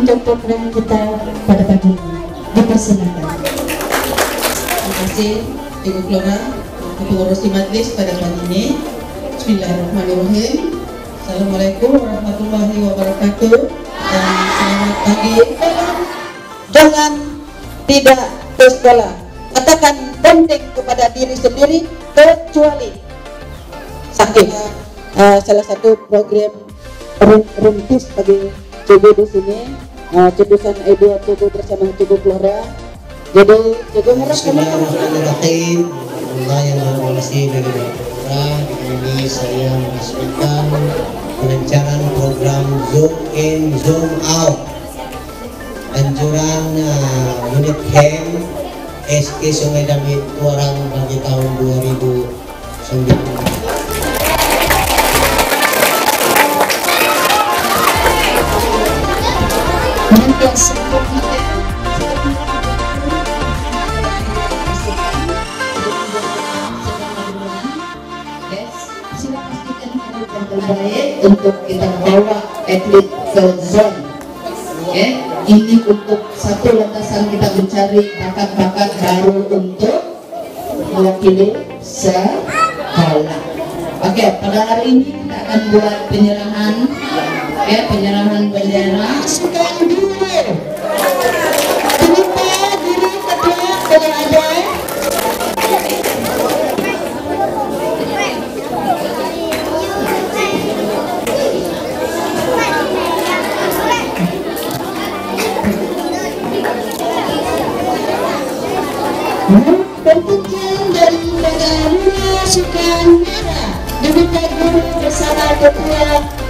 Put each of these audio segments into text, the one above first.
untuk program kita pada pagi ini. Dipersilakan. Terima kasih Ibu Flora, Pengurus Majelis pada pagi ini. Bismillahirrahmanirrahim. Assalamualaikum warahmatullahi wabarakatuh. Dan selamat pagi. Jangan tidak ke sekolah. Katakan penting kepada diri sendiri kecuali sakit. Salah satu program rintis bagi Cikgu di sini, Cedusan Ibu Tubuh bersama Cikgu Flora. Jadi Cikgu harap Bismillahirrahmanirrahim. Allah yang Maha Pengasih lagi Flora. Ini saya mengusulkan pelancaran program Zoom in Zoom out. Anjuran unit camp SK Sungai Damit Tuarang bagi tahun 2009. Sila pastikan ada yang terbaik untuk kita bawa atlet ke zone. Okay. Ini untuk satu lantasan kita mencari bakat-bakat baru untuk mewakili sekolah. Oke, pada hari ini kita akan buat penyerahan, penyerahan bendera. sukan dulu. Kenapa diri ketua kalau ada? Pertunjukan dari negara sukan merah diminta guru bersama ketua.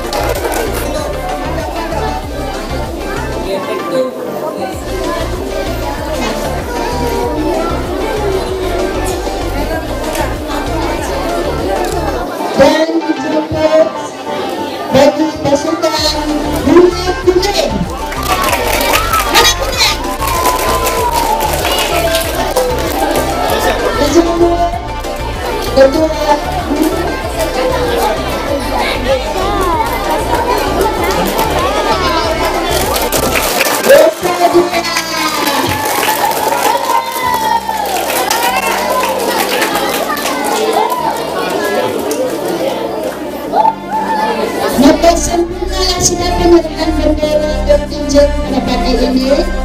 Dan jemput bagi pasukan dunia kuning. Mana kuning? Jemput ketua. Maka sempurnalah sidang penyerahan bendera bertinjau pada pagi ini.